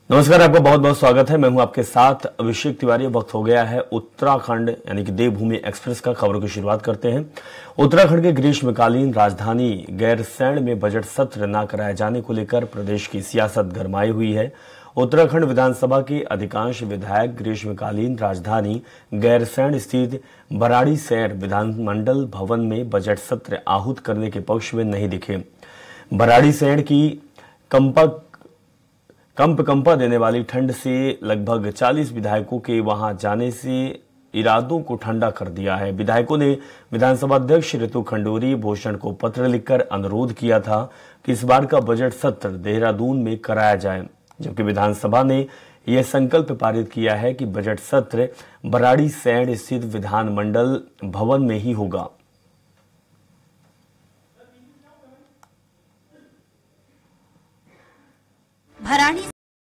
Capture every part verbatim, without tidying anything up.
नमस्कार, आपका बहुत बहुत स्वागत है। मैं हूं आपके साथ अभिषेक तिवारी। वक्त हो गया है उत्तराखंड यानी कि देवभूमि एक्सप्रेस का। खबरों की शुरुआत करते हैं। उत्तराखंड के ग्रीष्मकालीन राजधानी गैरसैंण में बजट सत्र न कराए जाने को लेकर प्रदेश की सियासत गरमाई हुई है। उत्तराखंड विधानसभा के अधिकांश विधायक ग्रीष्मकालीन राजधानी गैरसैंण स्थित भराड़ीसैंण विधानमंडल भवन में बजट सत्र आहूत करने के पक्ष में नहीं दिखे। भराड़ीसैंण की कंपक कंप कंपा देने वाली ठंड से लगभग चालीस विधायकों के वहां जाने से इरादों को ठंडा कर दिया है। विधायकों ने विधानसभा अध्यक्ष ऋतु खंडूरी भूषण को पत्र लिखकर अनुरोध किया था कि इस बार का बजट सत्र देहरादून में कराया जाए, जबकि विधानसभा ने यह संकल्प पारित किया है कि बजट सत्र भराड़ीसैंण स्थित विधानमंडल भवन में ही होगा। भराड़ी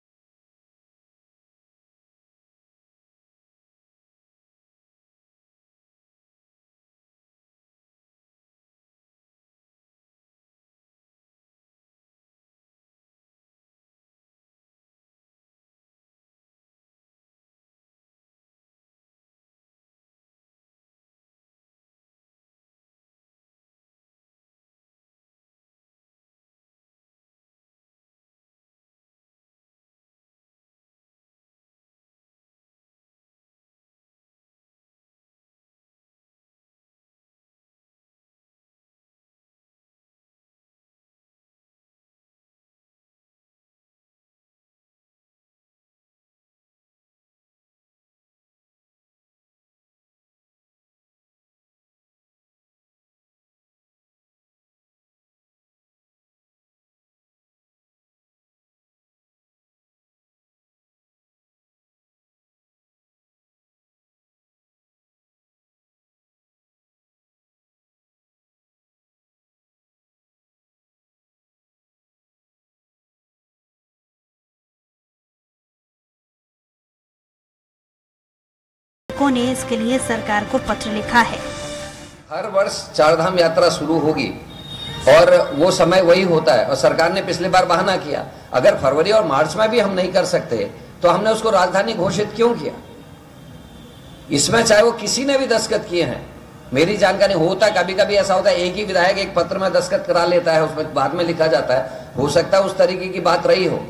ने इसके लिए सरकार को पत्र लिखा है। हर वर्ष चारधाम यात्रा शुरू होगी और वो समय वही होता है और सरकार ने पिछली बार बहाना किया, अगर फरवरी और मार्च में भी हम नहीं कर सकते तो हमने उसको राजधानी घोषित क्यों किया। इसमें चाहे वो किसी ने भी दस्तखत किए हैं, मेरी जानकारी होता कभी कभी ऐसा होता है एक ही विधायक एक पत्र में दस्तखत करा लेता है, उसमें बाद में लिखा जाता है, हो सकता है उस तरीके की बात रही हो।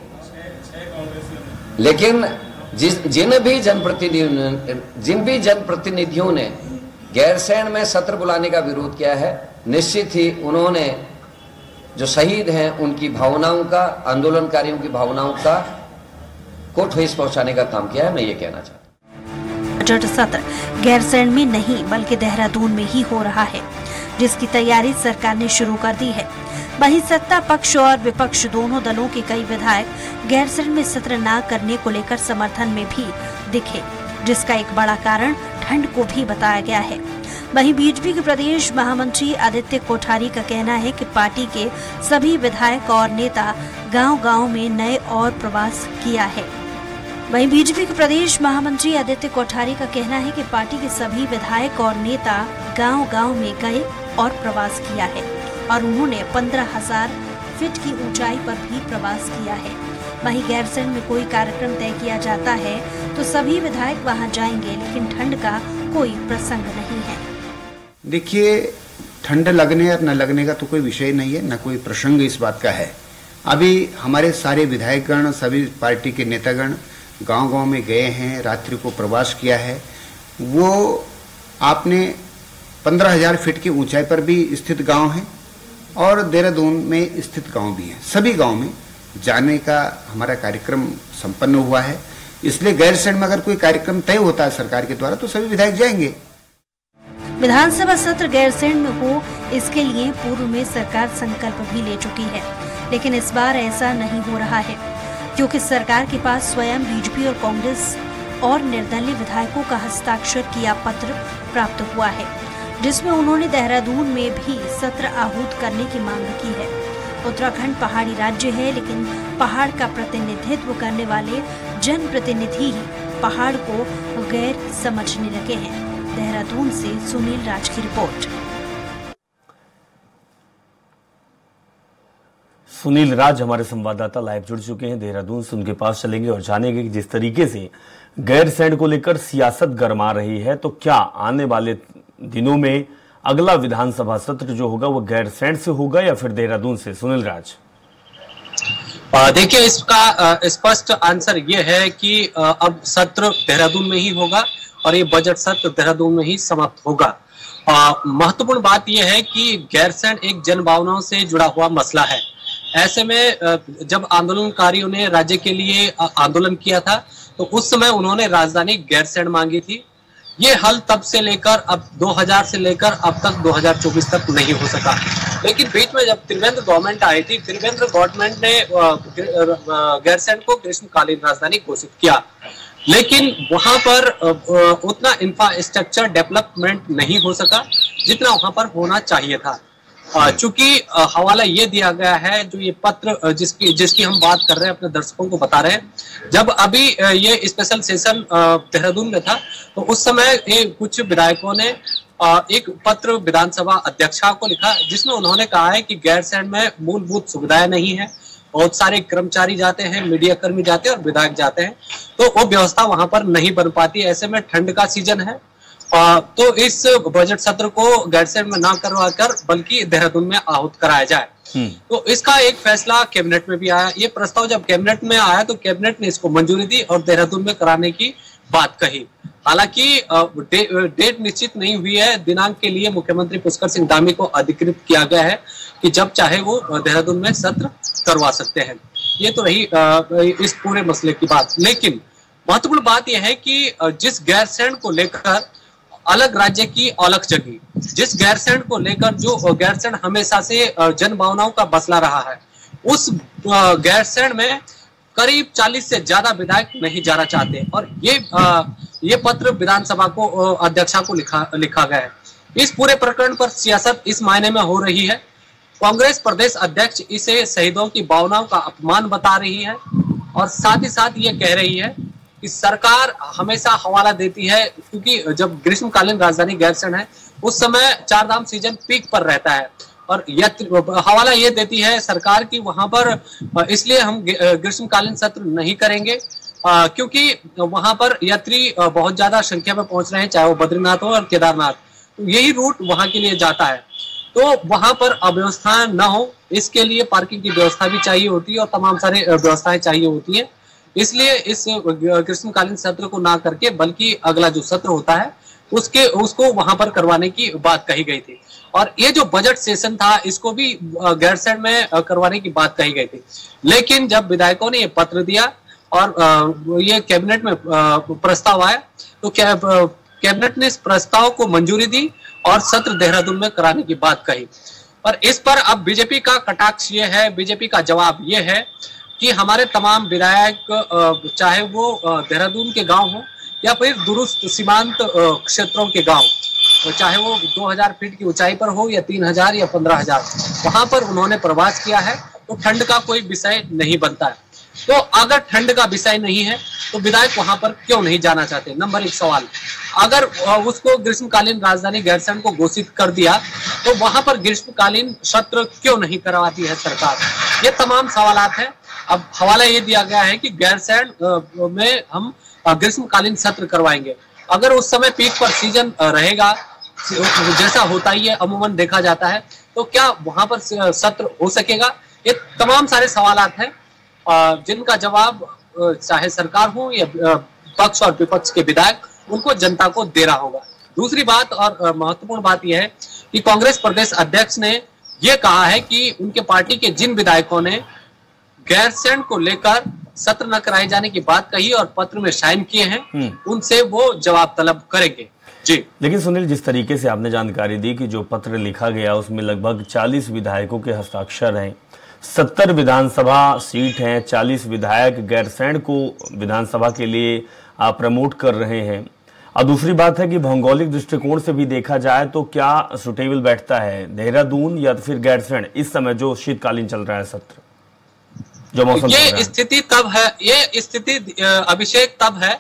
लेकिन जिस जिन भी जनप्रतिनिधियों जिन भी जनप्रतिनिधियों ने गैरसैंण में सत्र बुलाने का विरोध किया है, निश्चित ही उन्होंने जो शहीद हैं उनकी भावनाओं का, आंदोलनकारियों की भावनाओं का को ठेस पहुंचाने का काम किया है। मैं ये कहना चाहता हूं। बजट सत्र गैरसैंण में नहीं बल्कि देहरादून में ही हो रहा है, जिसकी तैयारी सरकार ने शुरू कर दी है। वहीं सत्ता पक्ष और विपक्ष दोनों दलों के कई विधायक गैरसैंण में सत्र न करने को लेकर समर्थन में भी दिखे, जिसका एक बड़ा कारण ठंड को भी बताया गया है। वहीं बीजेपी के प्रदेश महामंत्री आदित्य कोठारी का कहना है कि पार्टी के सभी विधायक और नेता गांव-गांव में नए और प्रवास किया है। वहीं बीजेपी के प्रदेश महामंत्री आदित्य कोठारी का कहना है कि पार्टी के सभी विधायक और नेता गांव-गांव में गए और प्रवास किया है और उन्होंने पंद्रह हजार फीट की ऊंचाई पर भी प्रवास किया है। वहीं गैरसैंण में कोई कार्यक्रम तय किया जाता है तो सभी विधायक वहां जाएंगे, लेकिन ठंड का कोई प्रसंग नहीं है। देखिए, ठंड लगने और न लगने का तो कोई विषय नहीं है, न कोई प्रसंग इस बात का है। अभी हमारे सारे विधायकगण, सभी पार्टी के नेतागण गांव-गांव में गए हैं, रात्रि को प्रवास किया है। वो आपने पंद्रह हजार फीट की ऊंचाई पर भी स्थित गांव है और देहरादून में स्थित गांव भी है। सभी गांव में जाने का हमारा कार्यक्रम संपन्न हुआ है। इसलिए गैरसैंण में अगर कोई कार्यक्रम तय होता है सरकार के द्वारा तो सभी विधायक जाएंगे। विधानसभा सत्र गैरसैंण में हो, इसके लिए पूर्व में सरकार संकल्प भी ले चुकी है, लेकिन इस बार ऐसा नहीं हो रहा है, क्योंकि सरकार के पास स्वयं बीजेपी और कांग्रेस और निर्दलीय विधायकों का हस्ताक्षर किया पत्र प्राप्त हुआ है, जिसमें उन्होंने देहरादून में भी सत्र आहूत करने की मांग की है। उत्तराखंड पहाड़ी राज्य है, लेकिन पहाड़ का प्रतिनिधित्व करने वाले जनप्रतिनिधि ही पहाड़ को गैर समझने लगे हैं। देहरादून से सुनील राज की रिपोर्ट। सुनील राज हमारे संवाददाता लाइव जुड़ चुके हैं देहरादून से, उनके पास चलेंगे और जानेंगे कि जिस तरीके से गैरसैंण को लेकर सियासत गरमा रही है, तो क्या आने वाले दिनों में अगला विधानसभा सत्र जो होगा वो गैरसैंण से होगा या फिर देहरादून से? सुनील राज, देखिए, इसका स्पष्ट आंसर ये है कि अब सत्र देहरादून में ही होगा और ये बजट सत्र देहरादून में ही समाप्त होगा। महत्वपूर्ण बात यह है कि गैरसैंण एक जनभावनाओं से जुड़ा हुआ मसला है। ऐसे में जब आंदोलनकारियों ने राज्य के लिए आंदोलन किया था तो उस समय उन्होंने राजधानी गैरसैंण मांगी थी। ये हल तब से लेकर अब दो हज़ार से लेकर अब तक दो हज़ार चौबीस तक नहीं हो सका। लेकिन बीच में जब त्रिवेंद्र गवर्नमेंट आई थी, त्रिवेंद्र गवर्नमेंट ने गैरसैंण को ग्रीष्मकालीन राजधानी घोषित किया, लेकिन वहां पर उतना इंफ्रास्ट्रक्चर डेवलपमेंट नहीं हो सका जितना वहां पर होना चाहिए था। चूंकि हवाला ये दिया गया है, जो ये पत्र जिसकी जिसकी हम बात कर रहे हैं, अपने दर्शकों को बता रहे हैं, जब अभी ये स्पेशल सेशन देहरादून में था तो उस समय ये कुछ विधायकों ने एक पत्र विधानसभा अध्यक्षा को लिखा जिसमें उन्होंने कहा है कि गैरसैंण में मूलभूत सुविधाएं नहीं है, बहुत सारे कर्मचारी जाते हैं, मीडिया कर्मी जाते हैं और विधायक जाते हैं, तो वो व्यवस्था वहां पर नहीं बन पाती। ऐसे में ठंड का सीजन है, आ, तो इस बजट सत्र को गैरसैंण में ना करवा कर बल्कि देहरादून में आहूत कराया जाए। तो इसका एक फैसला कैबिनेट में भी आया। ये प्रस्ताव जब कैबिनेट में आया तो कैबिनेट ने इसको मंजूरी दी और देहरादून में कराने की बात कही। हालांकि डे, डेट निश्चित नहीं हुई है। दिनांक के लिए मुख्यमंत्री पुष्कर सिंह धामी को अधिकृत किया गया है कि जब चाहे वो देहरादून में सत्र करवा सकते हैं। ये तो रही इस पूरे मसले की बात। लेकिन महत्वपूर्ण बात यह है कि जिस गैरसैंण को लेकर अलग राज्य की अलग जगह, जिस गैरसैंण को लेकर जो गैरसैंण हमेशा से जनभावनाओं का मसला रहा है, उस गैरसैंण में करीब चालीस से ज्यादा विधायक नहीं जाना चाहते और ये आ, ये पत्र विधानसभा को अध्यक्षा को लिखा लिखा गया है। इस पूरे प्रकरण पर सियासत इस मायने में हो रही है, कांग्रेस प्रदेश अध्यक्ष इसे शहीदों की भावनाओं का अपमान बता रही है और साथ ही साथ ये कह रही है कि सरकार हमेशा हवाला देती है, क्योंकि जब ग्रीष्मकालीन राजधानी गैरसैंण है उस समय चार धाम सीजन पीक पर रहता है और हवाला ये देती है सरकार की वहां पर इसलिए हम ग्रीष्मकालीन सत्र नहीं करेंगे क्योंकि वहां पर यात्री बहुत ज्यादा संख्या में पहुंच रहे हैं, चाहे वो बद्रीनाथ हो और केदारनाथ, तो यही रूट वहां के लिए जाता है। तो वहां पर अव्यवस्था न हो, इसके लिए पार्किंग की व्यवस्था भी चाहिए होती है और तमाम सारे व्यवस्थाएं चाहिए होती है। इसलिए इस ग्रीष्मकालीन सत्र को ना करके बल्कि अगला जो सत्र होता है उसके उसको वहां पर करवाने की बात कही गई थी। और ये जो बजट सेशन था इसको भी गैरसैंण में करवाने की बात कही गई थी, लेकिन जब विधायकों ने ये पत्र दिया और ये कैबिनेट में प्रस्ताव आया तो कैबिनेट ने इस प्रस्ताव को मंजूरी दी और सत्र देहरादून में कराने की बात कही। और इस पर अब बीजेपी का कटाक्ष ये है, बीजेपी का जवाब ये है कि हमारे तमाम विधायक चाहे वो देहरादून के गांव हो या फिर दुरुस्त सीमांत क्षेत्रों के गांव, चाहे वो दो हज़ार फीट की ऊंचाई पर हो या तीन हज़ार या पंद्रह हज़ार, वहां पर उन्होंने प्रवास किया है तो ठंड का कोई विषय नहीं बनता है। तो अगर ठंड का विषय नहीं है तो विधायक वहां पर क्यों नहीं जाना चाहते? नंबर एक सवाल। अगर उसको ग्रीष्मकालीन राजधानी गैरसैंण को घोषित कर दिया तो वहां पर ग्रीष्मकालीन सत्र क्यों नहीं करवाती है सरकार? ये तमाम सवालात हैं। अब हवाला ये दिया गया है कि गैरसैंण में हम ग्रीष्मकालीन सत्र करवाएंगे। अगर उस समय पीक पर सीजन रहेगा जैसा होता ही है, अमूमन देखा जाता है, तो क्या वहां पर सत्र हो सकेगा? ये तमाम सारे सवालात हैं जिनका जवाब चाहे सरकार हो या पक्ष और विपक्ष के विधायक उनको जनता को देना होगा। दूसरी बात और महत्वपूर्ण बात यह है कि कांग्रेस प्रदेश अध्यक्ष ने यह कहा है कि उनके पार्टी के जिन विधायकों ने गैरसैंण को लेकर सत्र न कराए जाने की बात कही और पत्र में साइन किए हैं, उनसे वो जवाब तलब करेंगे। जी, लेकिन सुनील, जिस तरीके से आपने जानकारी दी कि जो पत्र लिखा गया उसमें लगभग चालीस विधायकों के हस्ताक्षर हैं, सत्तर विधानसभा सीट हैं, चालीस विधायक गैरसैंण को विधानसभा के लिए प्रमोट कर रहे हैं। और दूसरी बात है कि भौगोलिक दृष्टिकोण से भी देखा जाए तो क्या सुटेबल बैठता है, देहरादून या फिर गैरसैंण, इस समय जो शीतकालीन चल रहा है सत्र, जो मौसम ये स्थिति तब है ये स्थिति अभिषेक तब है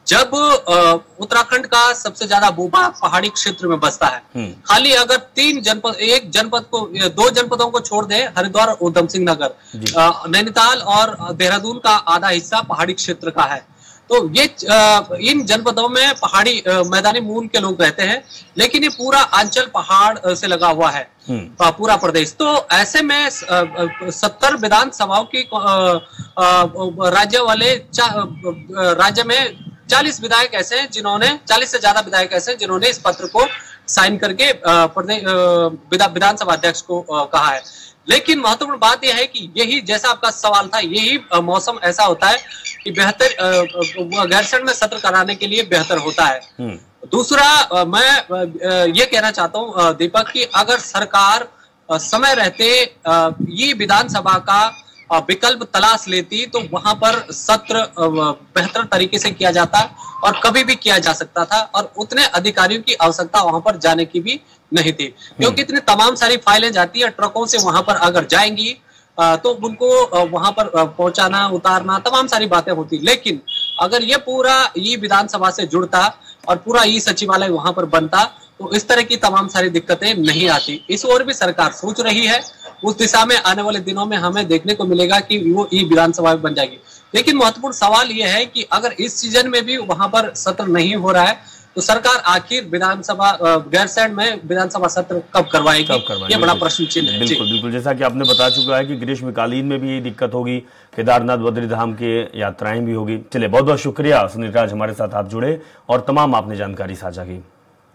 जब उत्तराखंड का सबसे ज्यादा भूभाग पहाड़ी क्षेत्र में बसता है, खाली अगर तीन जनपद, एक जनपद को, दो जनपदों को छोड़ दे, हरिद्वार और उधम सिंह नगर, नैनीताल और देहरादून का आधा हिस्सा पहाड़ी क्षेत्र का है। तो ये इन जनपदों में पहाड़ी मैदानी मूल के लोग रहते हैं, लेकिन ये पूरा अंचल पहाड़ से लगा हुआ है, पूरा प्रदेश। तो ऐसे में सत्तर विधानसभाओं की राज्य वाले राज्य में चालीस विधायक ऐसे हैं जिन्होंने चालीस से ज्यादा विधायक ऐसे हैं जिन्होंने इस पत्र को साइन करके विधानसभा अध्यक्ष को कहा है। लेकिन महत्वपूर्ण बात यह है कि यही, जैसा आपका सवाल था, यही मौसम ऐसा होता है कि बेहतर गैरसैंण में सत्र कराने के लिए बेहतर होता है। दूसरा, मैं ये कहना चाहता हूं दीपक कि अगर सरकार समय रहते ये विधानसभा का विकल्प तलाश लेती तो वहां पर सत्र बेहतर तरीके से किया जाता और कभी भी किया जा सकता था, और उतने अधिकारियों की आवश्यकता वहां पर जाने की भी नहीं थी, क्योंकि इतनी तमाम सारी फाइलें जाती है ट्रकों से, वहां पर अगर जाएंगी तो उनको वहां पर पहुंचाना, उतारना, तमाम सारी बातें होती। लेकिन अगर ये पूरा ये विधानसभा से जुड़ता और पूरा ये सचिवालय वहां पर बनता तो इस तरह की तमाम सारी दिक्कतें नहीं आती। इस ओर भी सरकार सोच रही है, उस दिशा में आने वाले दिनों में हमें देखने को मिलेगा कि वो ई विधानसभा बन जाएगी। लेकिन महत्वपूर्ण सवाल यह है कि अगर इस सीजन में भी वहां पर सत्र नहीं हो रहा है तो सरकार आखिर विधानसभा गैरसैंण में विधानसभा सत्र कब करवाएगी, कब करवाएगी? ये बड़ा प्रश्न चिन्ह है। बिल्कुल बिल्कुल, जैसा कि आपने बता चुका है कि ग्रीष्मकालीन में भी ये दिक्कत होगी, केदारनाथ बद्रीधाम के यात्राएं भी होगी। चलिए, बहुत बहुत शुक्रिया सुनील राज, हमारे साथ आप जुड़े और तमाम आपने जानकारी साझा की।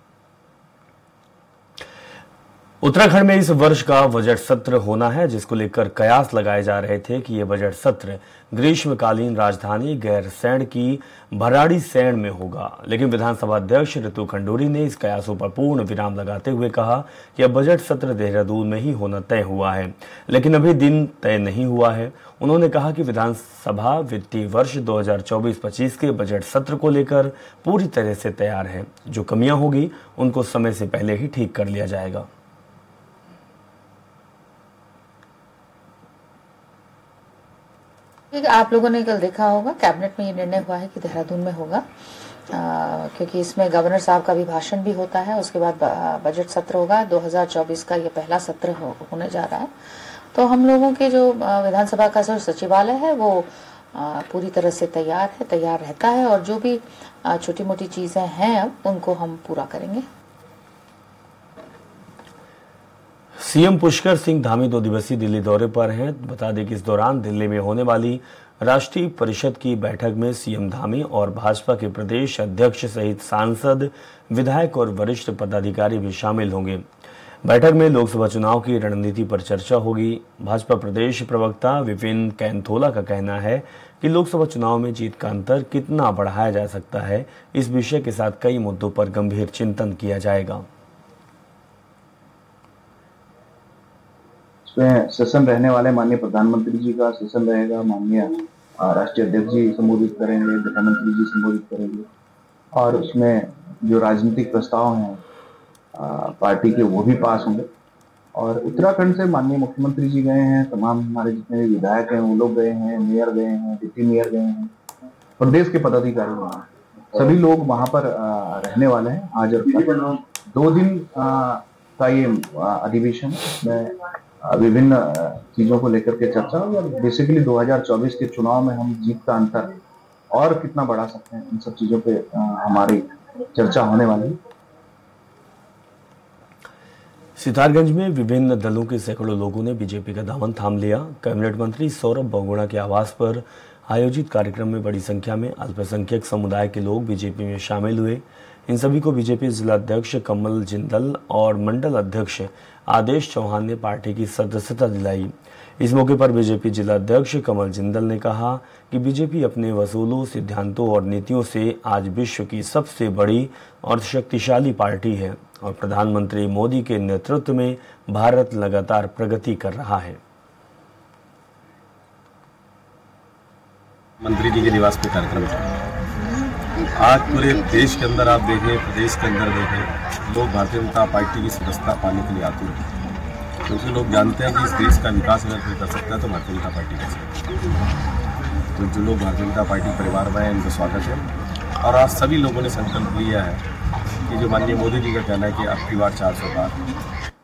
उत्तराखंड में इस वर्ष का बजट सत्र होना है, जिसको लेकर कयास लगाए जा रहे थे कि यह बजट सत्र ग्रीष्मकालीन राजधानी गैरसैंण की भराड़ीसैंण में होगा। लेकिन विधानसभा अध्यक्ष ऋतु खंडूरी ने इस कयासों पर पूर्ण विराम लगाते हुए कहा कि यह बजट सत्र देहरादून में ही होना तय हुआ है, लेकिन अभी दिन तय नहीं हुआ है। उन्होंने कहा कि विधानसभा वित्तीय वर्ष दो हजार चौबीस पच्चीस के बजट सत्र को लेकर पूरी तरह से तैयार है। जो कमियां होगी उनको समय से पहले ही ठीक कर लिया जाएगा। आप लोगों ने कल देखा होगा, कैबिनेट में ये निर्णय हुआ है कि देहरादून में होगा, आ, क्योंकि इसमें गवर्नर साहब का अभिभाषण भी होता है, उसके बाद बजट सत्र होगा। दो हजार चौबीस का ये पहला सत्र हो, होने जा रहा है। तो हम लोगों के जो विधानसभा का जो सचिवालय है वो आ, पूरी तरह से तैयार है, तैयार रहता है, और जो भी छोटी मोटी चीजें हैं अब उनको हम पूरा करेंगे। सीएम पुष्कर सिंह धामी दो दिवसीय दिल्ली दौरे पर हैं। बता दें कि इस दौरान दिल्ली में होने वाली राष्ट्रीय परिषद की बैठक में सीएम धामी और भाजपा के प्रदेश अध्यक्ष सहित सांसद, विधायक और वरिष्ठ पदाधिकारी भी शामिल होंगे। बैठक में लोकसभा चुनाव की रणनीति पर चर्चा होगी। भाजपा प्रदेश प्रवक्ता विपिन कैंथोला का कहना है कि लोकसभा चुनाव में जीत का अंतर कितना बढ़ाया जा सकता है, इस विषय के साथ कई मुद्दों पर गंभीर चिंतन किया जाएगा। इसमें सेशन रहने वाले माननीय प्रधानमंत्री जी का सेशन रहेगा, माननीय राष्ट्रीय अध्यक्ष जी संबोधित करेंगे, गृहमंत्री जी संबोधित करेंगे, और उसमें जो राजनीतिक प्रस्ताव हैं पार्टी के वो भी पास होंगे। और उत्तराखंड से माननीय मुख्यमंत्री जी गए हैं, तमाम हमारे जितने भी विधायक हैं वो लोग गए हैं, मेयर गए हैं, डिप्टी मेयर गए हैं, प्रदेश के पदाधिकारी वहाँ, सभी लोग वहाँ पर रहने वाले हैं आज और कल। दो दिन का ये अधिवेशन में विभिन्न चीजों को लेकर के चर्चा, और बेसिकली दो हजार चौबीस के चुनाव में हम जीत का अंतर और कितना बढ़ा सकते हैं, इन सब चीजों पे हमारी चर्चा होने वाली है। सितारगंज में विभिन्न दलों के सैकड़ों लोगों ने बीजेपी का दामन थाम लिया। कैबिनेट मंत्री सौरभ बहुगुणा के आवास पर आयोजित कार्यक्रम में बड़ी संख्या में अल्पसंख्यक समुदाय के लोग बीजेपी में शामिल हुए। इन सभी को बीजेपी जिला अध्यक्ष कमल जिंदल और मंडल अध्यक्ष आदेश चौहान ने पार्टी की सदस्यता दिलाई। इस मौके पर बीजेपी जिला अध्यक्ष कमल जिंदल ने कहा कि बीजेपी अपने वसूलों, सिद्धांतों और नीतियों से आज विश्व की सबसे बड़ी और शक्तिशाली पार्टी है और प्रधानमंत्री मोदी के नेतृत्व में भारत लगातार प्रगति कर रहा है। मंत्री जी के निवास पे कार्यक्रम था। आज पूरे देश के अंदर आप देखें, प्रदेश के अंदर देखें, लोग भारतीय जनता पार्टी की सदस्यता पाने के लिए आते हैं, क्योंकि लोग जानते हैं कि इस देश का विकास अगर कोई कर सकता है तो भारतीय जनता पार्टी कर सकती है। तो जो लोग भारतीय जनता पार्टी परिवार में हैं, उनका स्वागत है। और आज सभी लोगों ने संकल्प लिया है कि जो माननीय मोदी जी का कहना है कि अब की बार चार सौ पार।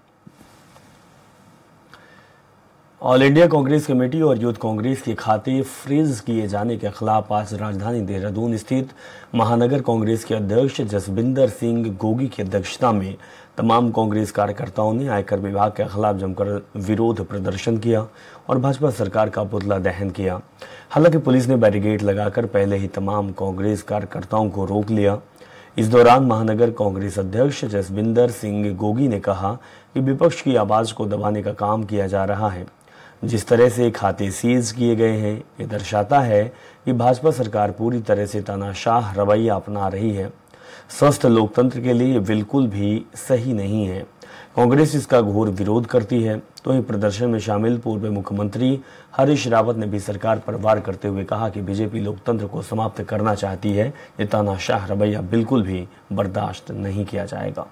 ऑल इंडिया कांग्रेस कमेटी और यूथ कांग्रेस के खाते फ्रीज किए जाने के खिलाफ आज राजधानी देहरादून स्थित महानगर कांग्रेस के अध्यक्ष जसबिंदर सिंह गोगी की अध्यक्षता में तमाम कांग्रेस कार्यकर्ताओं ने आयकर विभाग के खिलाफ जमकर विरोध प्रदर्शन किया और भाजपा सरकार का पुतला दहन किया। हालांकि पुलिस ने बैरिकेड लगाकर पहले ही तमाम कांग्रेस कार्यकर्ताओं को रोक लिया। इस दौरान महानगर कांग्रेस अध्यक्ष जसबिंदर सिंह गोगी ने कहा कि विपक्ष की आवाज को दबाने का काम किया जा रहा है। जिस तरह से खाते सीज किए गए हैं, ये दर्शाता है कि भाजपा सरकार पूरी तरह से तानाशाह रवैया अपना रही है। स्वस्थ लोकतंत्र के लिए ये बिल्कुल भी सही नहीं है। कांग्रेस इसका घोर विरोध करती है। तो ही प्रदर्शन में शामिल पूर्व मुख्यमंत्री हरीश रावत ने भी सरकार पर वार करते हुए कहा कि बीजेपी लोकतंत्र को समाप्त करना चाहती है। ये तानाशाह रवैया बिल्कुल भी बर्दाश्त नहीं किया जाएगा।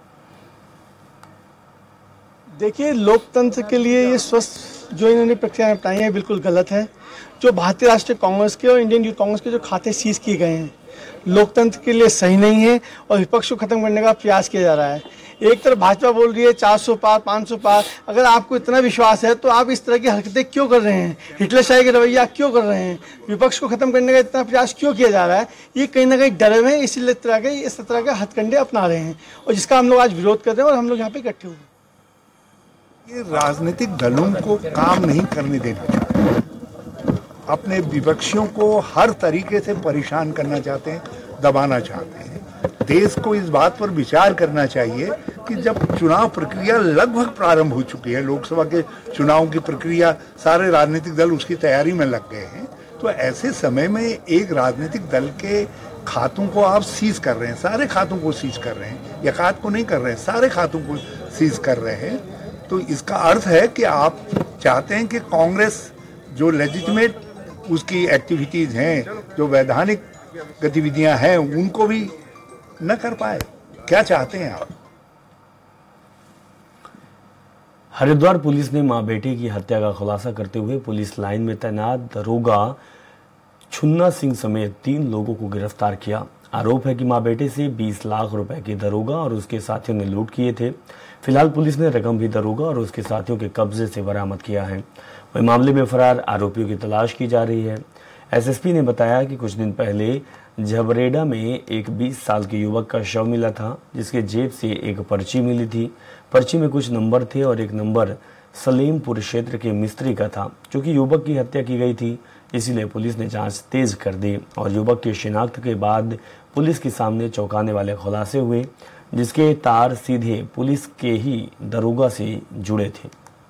देखिए, लोकतंत्र के लिए ये स्वस्थ जो इन्होंने प्रक्रिया अपनाई है बिल्कुल गलत है। जो भारतीय राष्ट्रीय कांग्रेस के और इंडियन यूथ कांग्रेस के जो खाते सीज किए गए हैं, लोकतंत्र के लिए सही नहीं है और विपक्ष को खत्म करने का प्रयास किया जा रहा है। एक तरफ भाजपा बोल रही है चार सौ पार, पाँच सौ पार। अगर आपको इतना विश्वास है तो आप इस तरह की हरकतें क्यों कर रहे हैं? हिटलरशाही का रवैया क्यों कर रहे हैं? विपक्ष को खत्म करने का इतना प्रयास क्यों किया जा रहा है? ये कहीं ना कहीं डरे हुए हैं, इसीलिए तरह के इस तरह के हथकंडे अपना रहे हैं और जिसका हम लोग आज विरोध कर रहे हैं और हम लोग यहाँ पे इकट्ठे हुए। ये राजनीतिक दलों को काम नहीं करने देना चाहते, अपने विपक्षियों को हर तरीके से परेशान करना चाहते हैं, दबाना चाहते हैं। देश को इस बात पर विचार करना चाहिए कि जब चुनाव प्रक्रिया लगभग प्रारंभ हो चुकी है, लोकसभा के चुनाव की प्रक्रिया, सारे राजनीतिक दल उसकी तैयारी में लग गए हैं, तो ऐसे समय में एक राजनीतिक दल के खातों को आप सीज कर रहे हैं, सारे खातों को सीज कर रहे हैं, एकाध को नहीं कर रहे हैं, सारे खातों को सीज कर रहे हैं। तो इसका अर्थ है कि आप चाहते हैं कि कांग्रेस जो लेजिटिमेट उसकी एक्टिविटीज हैं, जो वैधानिक गतिविधियां हैं, उनको भी न कर पाए। क्या चाहते हैं आप? हरिद्वार पुलिस ने मां बेटे की हत्या का खुलासा करते हुए पुलिस लाइन में तैनात दरोगा छुन्ना सिंह समेत तीन लोगों को गिरफ्तार किया। आरोप है कि मां बेटे से बीस लाख रुपए के दरोगा और उसके साथियों ने लूट किए थे। फिलहाल पुलिस ने रकम भी दरोगा और उसके साथियों के कब्जे से बरामद किया है। वही मामले में फरार आरोपियों की तलाश की जा रही है। एसएसपी ने बताया कि कुछ दिन पहले झबरेडा में एक बीस साल के युवक का शव मिला था, जिसके जेब से एक पर्ची मिली थी। पर्ची में कुछ नंबर थे और एक नंबर सलीमपुर क्षेत्र के मिस्त्री का था। चूंकि युवक की हत्या की गई थी, इसीलिए पुलिस ने जांच तेज कर दी और युवक की शिनाख्त के बाद पुलिस के सामने चौंकाने वाले खुलासे हुए, जिसके तार सीधे पुलिस के ही दरोगा से जुड़े थे।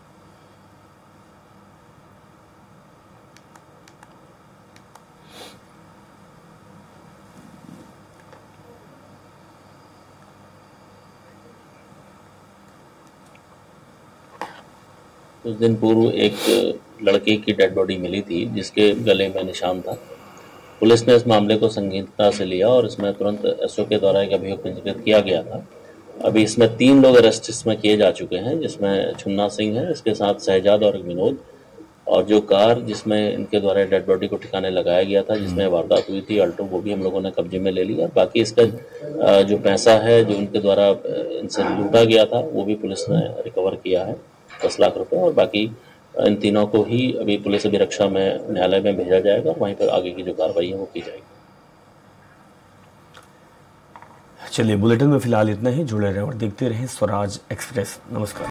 कुछ दिन पूर्व एक लड़के की डेड बॉडी मिली थी, जिसके गले में निशान था। पुलिस ने इस मामले को संगीनता से लिया और इसमें तुरंत एसओ के द्वारा एक अभियोग पंजीकृत किया गया था। अभी इसमें तीन लोग अरेस्ट इसमें किए जा चुके हैं, जिसमें छुन्ना सिंह है, इसके साथ शहजाद और विनोद। और जो कार जिसमें इनके द्वारा डेड बॉडी को ठिकाने लगाया गया था, जिसमें वारदात हुई थी अल्टो, वो भी हम लोगों ने कब्जे में ले लिया। और बाकी इसका जो पैसा है जो इनके द्वारा इनसे लूटा गया था, वो भी पुलिस ने रिकवर किया है, दस लाख रुपए। और बाकी इन तीनों को ही अभी पुलिस अभिरक्षा में न्यायालय में भेजा जाएगा और वहीं पर आगे की जो कार्रवाई है वो की जाएगी। चलिए, बुलेटिन में फिलहाल इतना ही। जुड़े रहें और देखते रहें स्वराज एक्सप्रेस। नमस्कार।